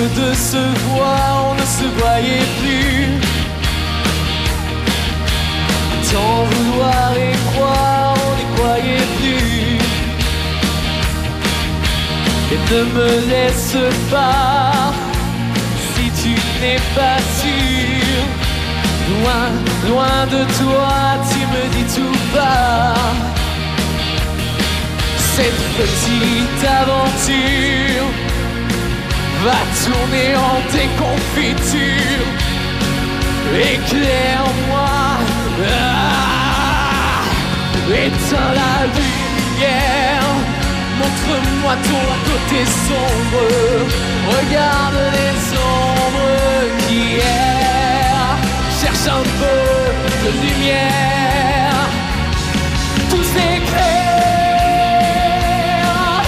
de se voir, on ne se voyait plus. Tant vouloir et croire, on n'y croyait plus. Et ne me laisse pas si tu n'es pas sûr. Loin, loin de toi, tu me dis tout bas. Cette petite aventure va tourner en déconfiture. Éclaire-moi, éteins la lumière. Montre-moi ton côté sombre. Regarde les ombres qu'hier. Cherche un peu de lumière. Tout s'éclaire.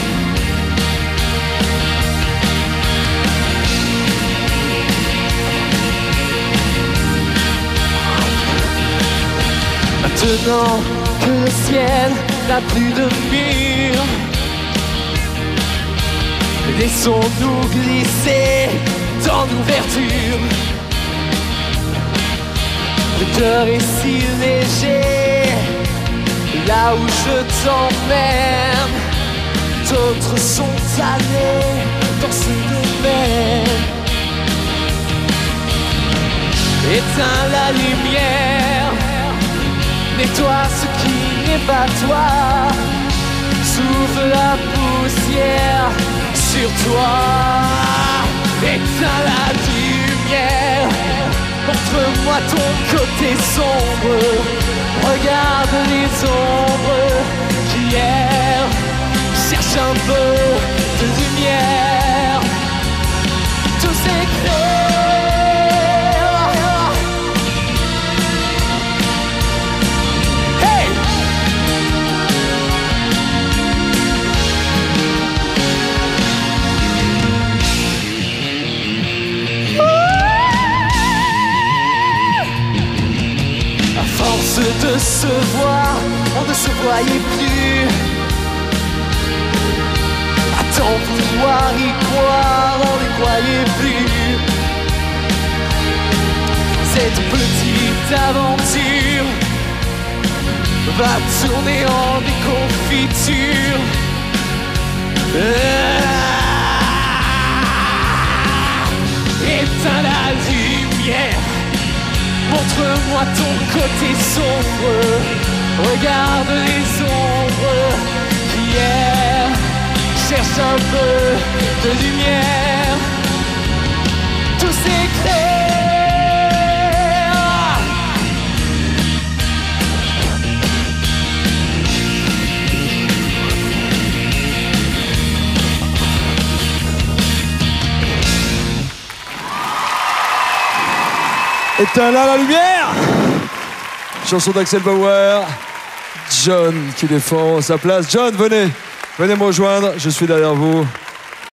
Maintenant que le ciel n'a plus de mur, laissons-nous glisser dans l'ouverture. Le cœur est si léger, là où je t'emmène. D'autres sont allés dans ce domaine. Éteins la lumière, nettoie ce qui n'est pas toi. Souffle la poussière sur toi. Éteins la lumière. Montre-moi ton côté sombre. Regarde les ombres qu'hier. Cherche un peu de lumière. Tout s'éclaire. Hey! De se voir, on ne se voyait plus. À tant vouloir y croire, on n'y croyait plus. Cette petite aventure va tourner en déconfiture. Éteins la lumière. Montre-moi ton côté sombre. Regarde les ombres qu'hier. Cherche un peu de lumière. Tout s'éclaire. Éteins là la lumière. Chanson d'Axel Bauer. John qui défend sa place. John, venez me rejoindre, je suis derrière vous.